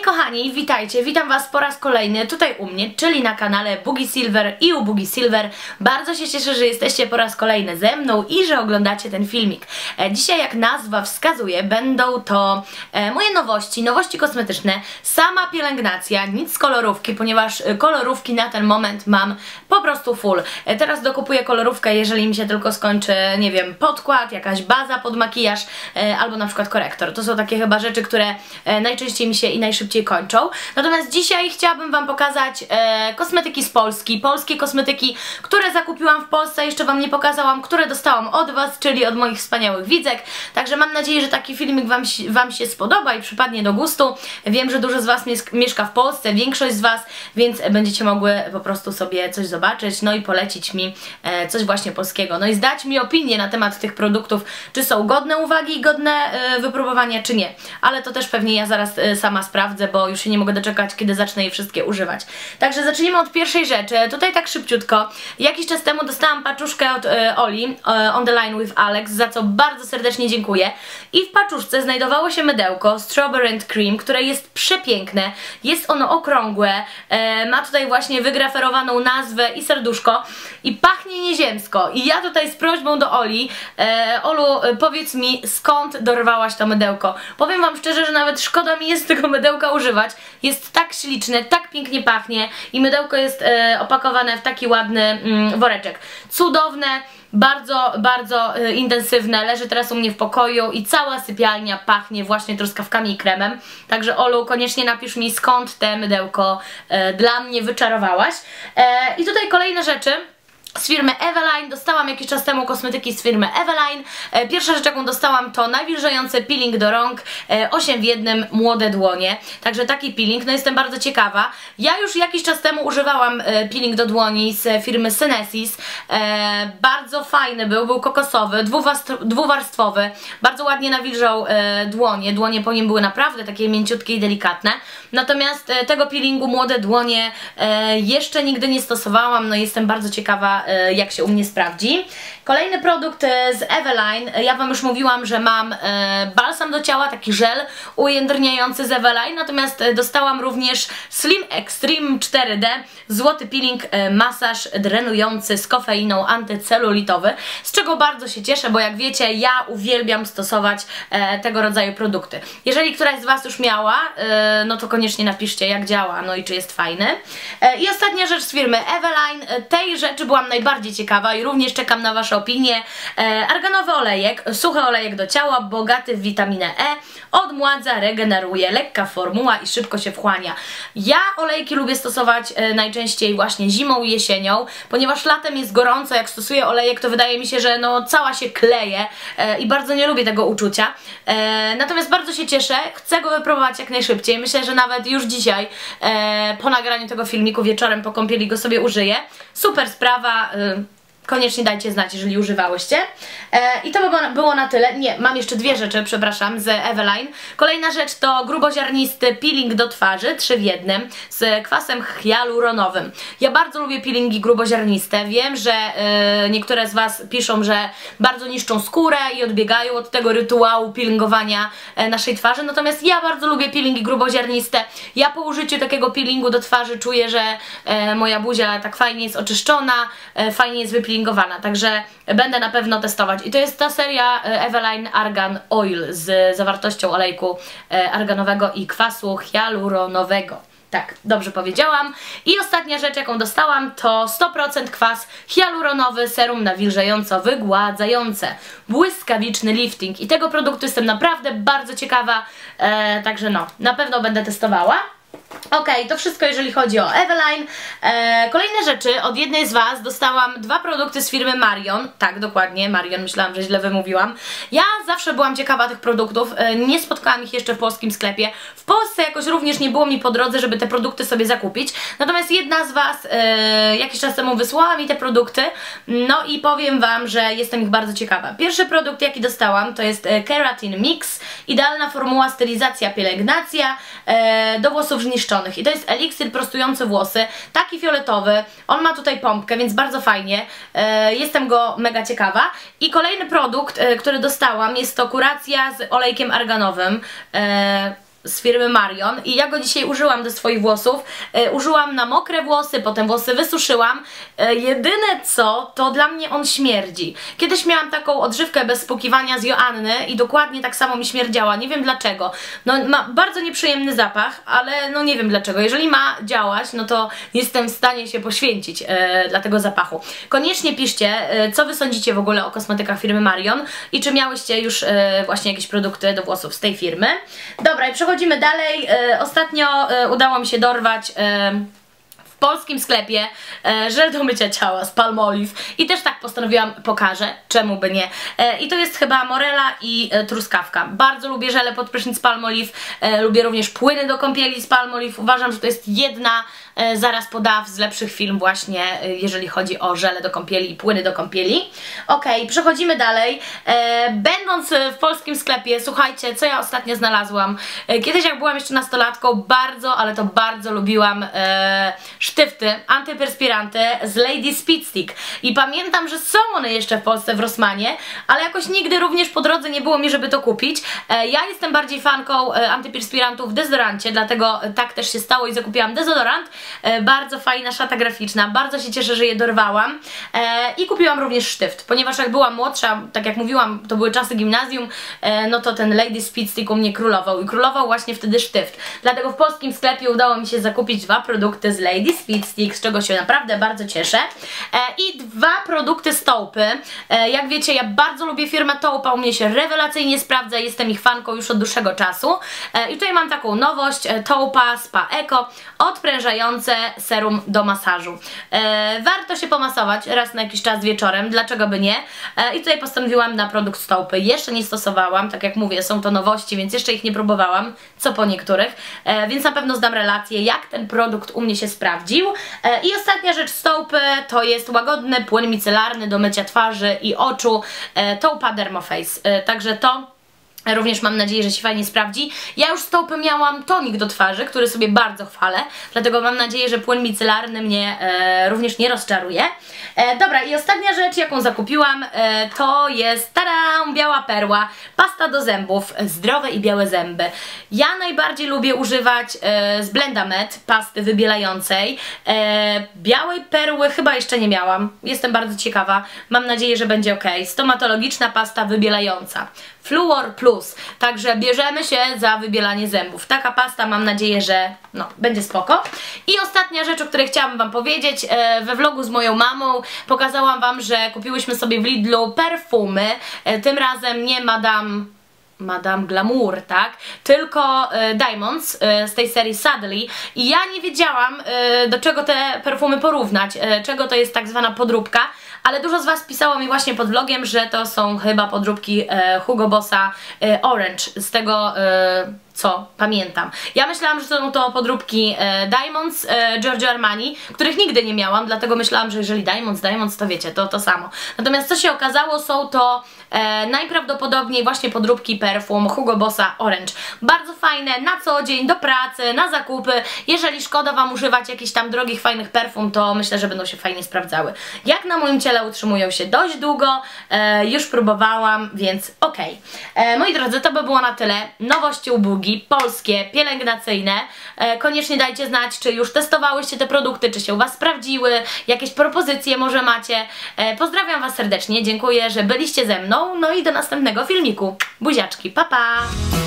kochani, witajcie, witam was po raz kolejny tutaj u mnie, czyli na kanale Boogie Silver i u Boogie Silver. Bardzo się cieszę, że jesteście po raz kolejny ze mną i że oglądacie ten filmik. Dzisiaj, jak nazwa wskazuje, będą to moje nowości kosmetyczne, sama pielęgnacja, nic z kolorówki, ponieważ kolorówki na ten moment mam po prostu full. Teraz dokupuję kolorówkę, jeżeli mi się tylko skończy, nie wiem, podkład, jakaś baza pod makijaż albo na przykład korektor. To są takie chyba rzeczy, które najczęściej mi się i najszybciej kończą. Natomiast dzisiaj chciałabym wam pokazać kosmetyki z Polski, polskie kosmetyki, które zakupiłam w Polsce, jeszcze wam nie pokazałam, które dostałam od was, czyli od moich wspaniałych widzek. Także mam nadzieję, że taki filmik wam się spodoba i przypadnie do gustu. Wiem, że dużo z was mieszka w Polsce, większość z was, więc będziecie mogły po prostu sobie coś zobaczyć, no i polecić mi coś właśnie polskiego. No i zdać mi opinię na temat tych produktów, czy są godne uwagi i godne wypróbowania, czy nie. Ale to też pewnie ja zaraz sama sprawdzę, bo już się nie mogę doczekać, kiedy zacznę je wszystkie używać. Także zacznijmy od pierwszej rzeczy. Tutaj tak szybciutko. Jakiś czas temu dostałam paczuszkę od Oli, On The Line with Alex, za co bardzo serdecznie dziękuję. I w paczuszce znajdowało się mydełko Strawberry and Cream, które jest przepiękne. Jest ono okrągłe, ma tutaj właśnie wygraferowaną nazwę i serduszko i pachnie nieziemsko. I ja tutaj z prośbą do Oli, Olu, powiedz mi, skąd dorwałaś to mydełko? Powiem wam szczerze, że nawet szkoda mi jest tego mydełka używać. Jest tak śliczne, tak pięknie pachnie i mydełko jest opakowane w taki ładny woreczek. Cudowne, bardzo intensywne, leży teraz u mnie w pokoju i cała sypialnia pachnie właśnie truskawkami i kremem. Także Olu, koniecznie napisz mi, skąd te mydełko dla mnie wyczarowałaś. I tutaj kolejne rzeczy z firmy Eveline. Dostałam jakiś czas temu kosmetyki z firmy Eveline. Pierwsza rzecz, jaką dostałam, to nawilżający peeling do rąk 8 w 1 młode dłonie. Także taki peeling, no jestem bardzo ciekawa. Ja już jakiś czas temu używałam peeling do dłoni z firmy Synesis. Bardzo fajny był kokosowy, dwuwarstwowy. Bardzo ładnie nawilżał dłonie. Dłonie po nim były naprawdę takie mięciutkie i delikatne. Natomiast tego peelingu młode dłonie jeszcze nigdy nie stosowałam. No jestem bardzo ciekawa, jak się u mnie sprawdzi. Kolejny produkt z Eveline. Ja wam już mówiłam, że mam balsam do ciała, taki żel ujędrniający z Eveline, natomiast dostałam również Slim Extreme 4D złoty peeling masaż drenujący z kofeiną, antycelulitowy, z czego bardzo się cieszę, bo jak wiecie, ja uwielbiam stosować tego rodzaju produkty. Jeżeli któraś z was już miała, no to koniecznie napiszcie, jak działa, no i czy jest fajny. I ostatnia rzecz z firmy Eveline. Tej rzeczy byłam najbardziej ciekawa i również czekam na wasze opinie. Arganowy olejek, suchy olejek do ciała, bogaty w witaminę E, odmładza, regeneruje, lekka formuła i szybko się wchłania. Ja olejki lubię stosować najczęściej właśnie zimą i jesienią, ponieważ latem jest gorąco, jak stosuję olejek, to wydaje mi się, że no cała się kleje i bardzo nie lubię tego uczucia. Natomiast bardzo się cieszę, chcę go wypróbować jak najszybciej. Myślę, że nawet już dzisiaj po nagraniu tego filmiku wieczorem po kąpieli go sobie użyję. Super sprawa. Koniecznie dajcie znać, jeżeli używałyście. I to by było na tyle. Nie, mam jeszcze dwie rzeczy, przepraszam, z Eveline. Kolejna rzecz to gruboziarnisty peeling do twarzy, 3 w 1, z kwasem hialuronowym. Ja bardzo lubię peelingi gruboziarniste. Wiem, że niektóre z was piszą, że bardzo niszczą skórę i odbiegają od tego rytuału peelingowania naszej twarzy. Natomiast ja bardzo lubię peelingi gruboziarniste. Ja po użyciu takiego peelingu do twarzy czuję, że moja buzia tak fajnie jest oczyszczona, fajnie jest wypeelingowana. Także będę na pewno testować. I to jest ta seria Eveline Argan Oil z zawartością olejku arganowego i kwasu hialuronowego. Tak, dobrze powiedziałam. I ostatnia rzecz, jaką dostałam, to 100% kwas hialuronowy, serum nawilżająco-wygładzające. Błyskawiczny lifting. I tego produktu jestem naprawdę bardzo ciekawa. Także no, na pewno będę testowała. Okej, to wszystko jeżeli chodzi o Eveline. Kolejne rzeczy, od jednej z was dostałam 2 produkty z firmy Marion. Tak, dokładnie, Marion, myślałam, że źle wymówiłam. Ja zawsze byłam ciekawa tych produktów, nie spotkałam ich jeszcze w polskim sklepie. W Polsce jakoś również nie było mi po drodze, żeby te produkty sobie zakupić. Natomiast jedna z was jakiś czas temu wysłała mi te produkty, no i powiem wam, że jestem ich bardzo ciekawa. Pierwszy produkt, jaki dostałam, to jest Keratin Mix, idealna formuła stylizacja, pielęgnacja do włosów zniszczonych. I to jest eliksir prostujący włosy, taki fioletowy. On ma tutaj pompkę, więc bardzo fajnie. Jestem go mega ciekawa. I kolejny produkt, który dostałam, jest to kuracja z olejkiem arganowym. z firmy Marion i ja go dzisiaj użyłam do swoich włosów. Użyłam na mokre włosy, potem włosy wysuszyłam. Jedyne co, to dla mnie on śmierdzi. Kiedyś miałam taką odżywkę bez spłukiwania z Joanny i dokładnie tak samo mi śmierdziała. Nie wiem dlaczego. No ma bardzo nieprzyjemny zapach, ale no nie wiem dlaczego. Jeżeli ma działać, no to jestem w stanie się poświęcić dla tego zapachu. Koniecznie piszcie, co wy sądzicie w ogóle o kosmetykach firmy Marion i czy miałyście już właśnie jakieś produkty do włosów z tej firmy. Dobra, i przechodzimy dalej. Ostatnio udało mi się dorwać w polskim sklepie żel do mycia ciała z Palmolive i też tak postanowiłam, pokażę, czemu by nie. I to jest chyba morela i truskawka. Bardzo lubię żele pod prysznic Palmolive, lubię również płyny do kąpieli z Palmolive. Uważam, że to jest jedna zaraz po Dove z lepszych firm właśnie, jeżeli chodzi o żele do kąpieli i płyny do kąpieli. Ok, przechodzimy dalej. Będąc w polskim sklepie, słuchajcie, co ja ostatnio znalazłam. Kiedyś jak byłam jeszcze nastolatką, bardzo, ale to bardzo lubiłam sztyfty antyperspiranty z Lady Speed Stick. I pamiętam, że są one jeszcze w Polsce w Rossmanie, ale jakoś nigdy również po drodze nie było mi, żeby to kupić. Ja jestem bardziej fanką antyperspirantów w dezodorancie, dlatego tak też się stało i zakupiłam dezodorant. Bardzo fajna szata graficzna, bardzo się cieszę, że je dorwałam i kupiłam również sztyft, ponieważ jak byłam młodsza, tak jak mówiłam, to były czasy gimnazjum, no to ten Lady Speed Stick u mnie królował i królował właśnie wtedy sztyft, dlatego w polskim sklepie udało mi się zakupić 2 produkty z Lady Speed Stick, z czego się naprawdę bardzo cieszę i 2 produkty z Taupy. Jak wiecie, ja bardzo lubię firmę Taupa, u mnie się rewelacyjnie sprawdza, jestem ich fanką już od dłuższego czasu i tutaj mam taką nowość, Taupa Spa Eco, odprężające serum do masażu. Warto się pomasować raz na jakiś czas wieczorem, dlaczego by nie? I tutaj postanowiłam na produkt z Taupy. Jeszcze nie stosowałam, tak jak mówię, są to nowości, więc jeszcze ich nie próbowałam, co po niektórych, więc na pewno zdam relację, jak ten produkt u mnie się sprawdził. I ostatnia rzecz z Taupy to jest łagodny płyn micelarny do mycia twarzy i oczu, Taupa Dermoface. Także to również mam nadzieję, że się fajnie sprawdzi. Ja już z Taupy miałam tonik do twarzy, który sobie bardzo chwalę, dlatego mam nadzieję, że płyn micelarny mnie również nie rozczaruje. Dobra, i ostatnia rzecz, jaką zakupiłam, to jest, tada, biała perła, pasta do zębów, zdrowe i białe zęby. Ja najbardziej lubię używać z Blendamed pasty wybielającej. Białej perły chyba jeszcze nie miałam, jestem bardzo ciekawa, mam nadzieję, że będzie ok. Stomatologiczna pasta wybielająca, Fluor Plus, także bierzemy się za wybielanie zębów. Taka pasta, mam nadzieję, że no, będzie spoko. I ostatnia rzecz, o której chciałabym wam powiedzieć, we vlogu z moją mamą pokazałam wam, że kupiłyśmy sobie w Lidlu perfumy, tym razem nie Madame Glamour, tak? Tylko Diamonds z tej serii Sadly i ja nie wiedziałam, do czego te perfumy porównać, czego to jest tak zwana podróbka, ale dużo z was pisało mi właśnie pod vlogiem, że to są chyba podróbki Hugo Bossa Orange, z tego co pamiętam. Ja myślałam, że są to podróbki Diamonds Giorgio Armani, których nigdy nie miałam, dlatego myślałam, że jeżeli Diamonds, to wiecie, to samo. Natomiast co się okazało, są to najprawdopodobniej właśnie podróbki perfum Hugo Bossa Orange. Bardzo fajne na co dzień, do pracy, na zakupy. Jeżeli szkoda wam używać jakichś tam drogich, fajnych perfum, to myślę, że będą się fajnie sprawdzały. Jak na moim ciele utrzymują się dość długo, już próbowałam, więc okej. Moi drodzy, to by było na tyle. Nowości u Bugi, polskie, pielęgnacyjne. Koniecznie dajcie znać, czy już testowałyście te produkty, czy się u was sprawdziły, jakieś propozycje może macie. Pozdrawiam was serdecznie, dziękuję, że byliście ze mną, no i do następnego filmiku. Buziaczki, pa pa!